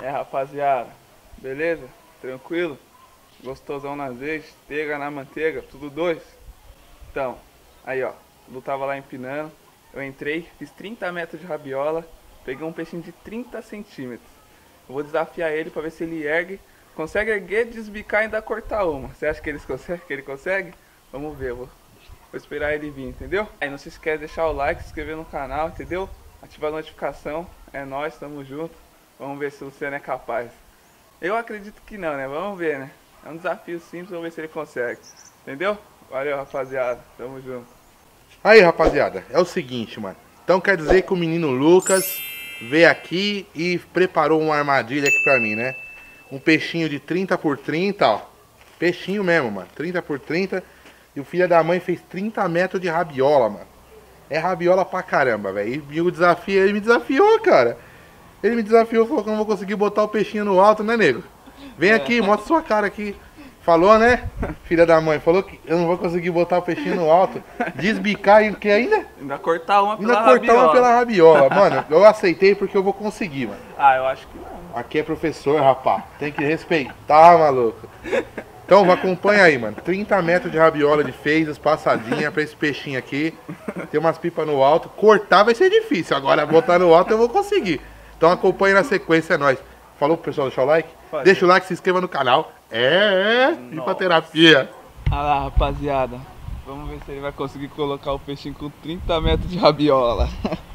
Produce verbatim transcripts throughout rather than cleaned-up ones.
É, rapaziada, beleza? Tranquilo? Gostosão no azeite, pega na manteiga, tudo dois? Então, aí ó, o Lu tava lá empinando, eu entrei, fiz trinta metros de rabiola, peguei um peixinho de trinta centímetros. Eu vou desafiar ele pra ver se ele ergue, consegue erguer, desbicar e ainda cortar uma. Você acha que ele consegue? Que ele consegue? Vamos ver, eu vou, vou esperar ele vir, entendeu? Aí não se esquece de deixar o like, se inscrever no canal, entendeu? Ativar a notificação, é nóis, tamo junto. Vamos ver se o Luciano é capaz. Eu acredito que não, né? Vamos ver, né? É um desafio simples, vamos ver se ele consegue. Entendeu? Valeu, rapaziada. Tamo junto. Aí, rapaziada, é o seguinte, mano. Então quer dizer que o menino Lucas veio aqui e preparou uma armadilha aqui pra mim, né? Um peixinho de trinta por trinta, ó. Peixinho mesmo, mano. trinta por trinta. E o filho da mãe fez trinta metros de rabiola, mano. É rabiola pra caramba, velho. E o desafio, ele me desafiou, cara. Ele me desafiou, falou que eu não vou conseguir botar o peixinho no alto, né, nego? Vem aqui, mostra sua cara aqui. Falou, né, filha da mãe? Falou que eu não vou conseguir botar o peixinho no alto. Desbicar e o que ainda? Ainda cortar uma pela ainda cortar rabiola. uma pela rabiola. Mano, eu aceitei porque eu vou conseguir, mano. Ah, eu acho que não. Aqui é professor, rapaz. Tem que respeitar, maluco. Então, acompanha aí, mano. trinta metros de rabiola de fezes, passadinha pra esse peixinho aqui. Tem umas pipas no alto. Cortar vai ser difícil. Agora, botar no alto eu vou conseguir. Então acompanhe na sequência, é nóis. Falou pro pessoal deixar o like? Pode. Deixa o like, se inscreva no canal. É, é, hipoterapia. Olha lá, rapaziada. Vamos ver se ele vai conseguir colocar o peixinho com trinta metros de rabiola.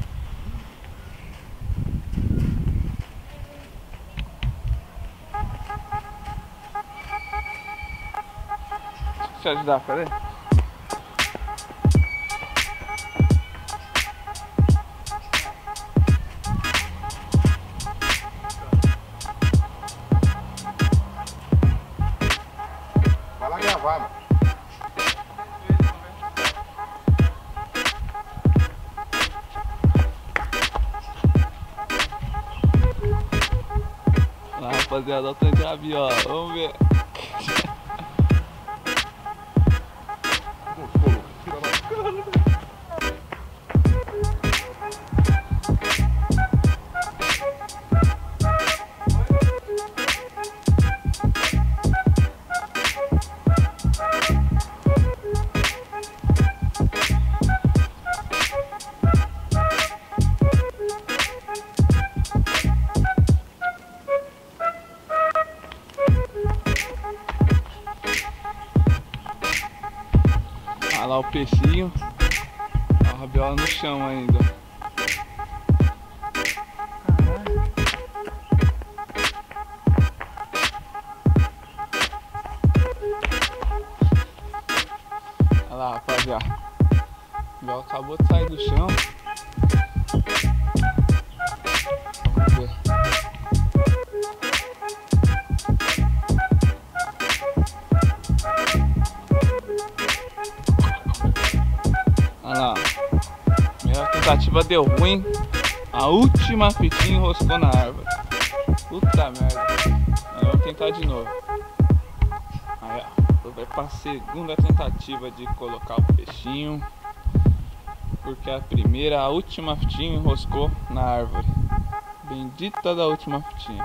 Deixa eu ajudar, peraí. Vai lá gravar, mano. Olha lá, rapaziada, olha o tanto de rabiola. Vamos ver. Olha lá o peixinho, a rabiola no chão ainda. Olha lá, rapaziada, a rabiola acabou de sair do chão. Vamos ver. Olha lá, minha tentativa deu ruim, a última fitinha enroscou na árvore. Puta merda, eu vou tentar de novo. Aí ó, vai pra segunda tentativa de colocar o peixinho, porque a primeira, a última fitinha enroscou na árvore. Bendita da última fitinha.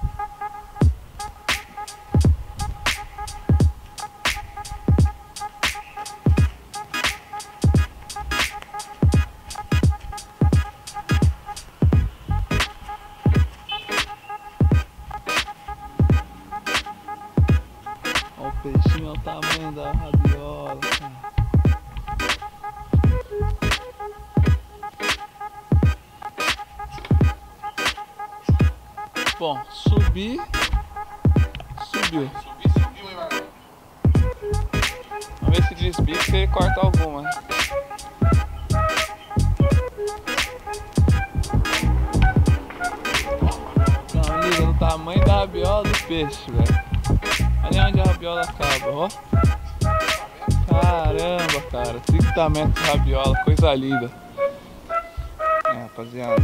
Olha o peixinho, olha o tamanho da rabiola, cara. Bom, subir, subiu. Subiu, subiu, hein, mano? Vamos ver se desbica se ele corta alguma. Não, liga no tamanho da rabiola do peixe, velho. Olha onde a rabiola acaba, ó. Caramba, cara, trinta metros de rabiola, coisa linda. É, rapaziada.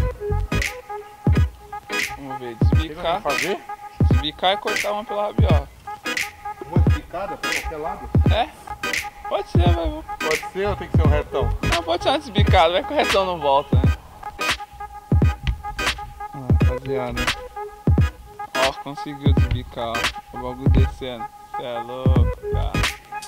Vamos ver, desbicar. Fazer? Desbicar e cortar uma pela rabiola. Uma desbicada pra qualquer lado? É? Pode ser, vai. Pode ser ou tem que ser um retão? Não, pode ser uma desbicada, vai que o retão não volta, né? Ah, rapaziada. conseguiu desbicar, ó. O bagulho descendo. Cê é louco, cara.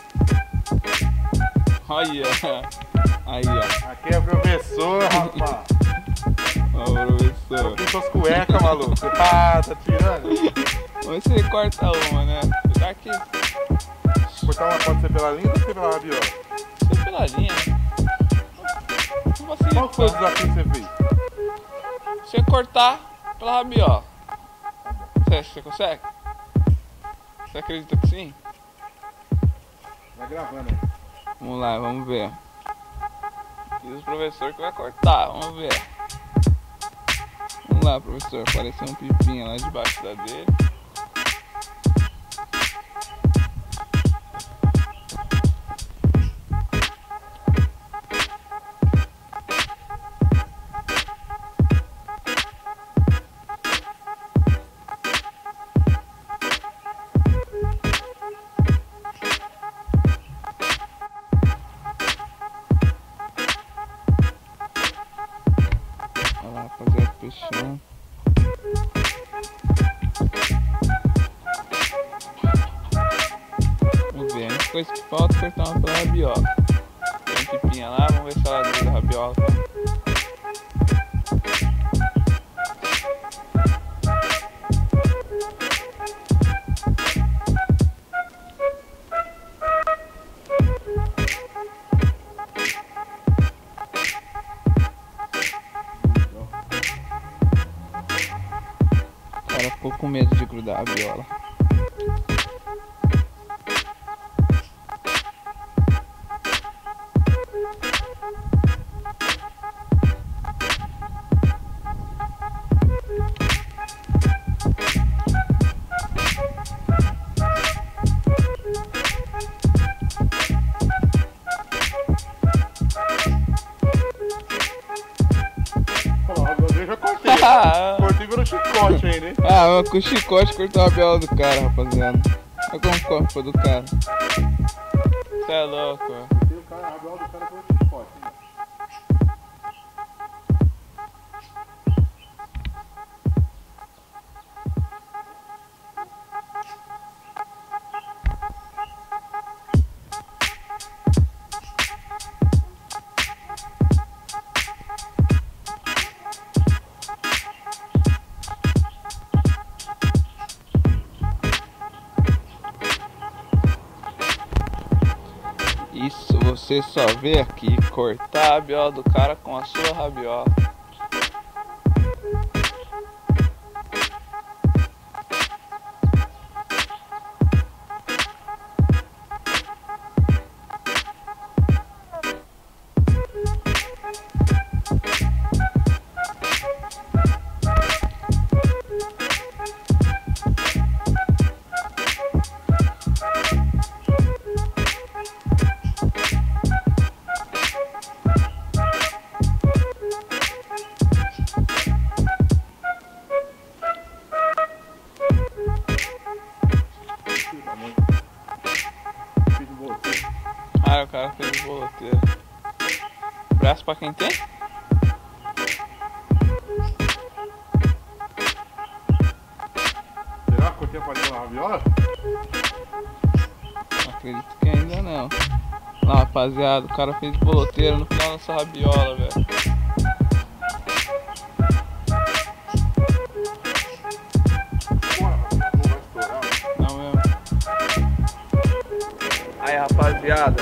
Olha. Aí, ó. Aqui é professor, rapaz. Ó, professor. Aqui suas cuecas, maluco. Ah, tá tirando? Vamos ver se ele corta uma, né? Tá aqui. Cortar uma pode ser pela linha ou ser pela rabiola? Ser pela linha, né? Não vou Qual foi o desafio que você fez? Você cortar pela rabiola. Você acha que você consegue? Você acredita que sim? Vai gravando aí. Vamos lá, vamos ver. E o professor que vai cortar, vamos ver. Vamos lá, professor. Apareceu um pipinha lá debaixo da dele. Olha lá, rapaziada, fechando. Vamos ver, a única coisa que falta é cortar uma pela rabiola. Tem um pipinha lá, vamos ver se ela ajuda a rabiola. O cara ficou com medo de grudar a rabiola. Eu já cortei. Cortei virou chicote aí, né? Ah, com o chicote cortou a rabiola do cara, rapaziada. Olha como corta foi do cara. Você é louco, ó. Cortei o cara, a rabiola do cara foi um chicote, né? Isso você só vê aqui, cortar a rabiola do cara com a sua rabiola. Ah, o cara fez o boloteiro. Braço pra quem tem? Será que cortei a palhinha na rabiola? Acredito que ainda não. Lá, rapaziada, o cara fez boloteiro no final dessa rabiola, velho. Não mesmo. Aí, rapaziada,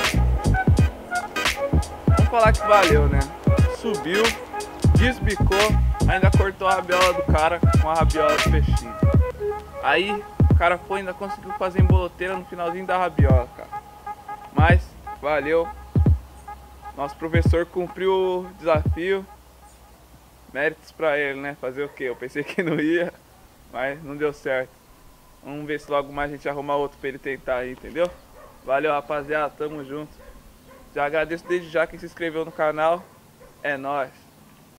vamos falar que valeu, né? Subiu, desbicou, ainda cortou a rabiola do cara com a rabiola do peixinho. Aí o cara foi, ainda conseguiu fazer emboloteira no finalzinho da rabiola, cara. Mas valeu. Nosso professor cumpriu o desafio. Méritos pra ele, né? Fazer o quê? Eu pensei que não ia, mas não deu certo. Vamos ver se logo mais a gente arruma outro pra ele tentar aí, entendeu? Valeu, rapaziada, tamo junto. Já agradeço desde já quem se inscreveu no canal. É nóis.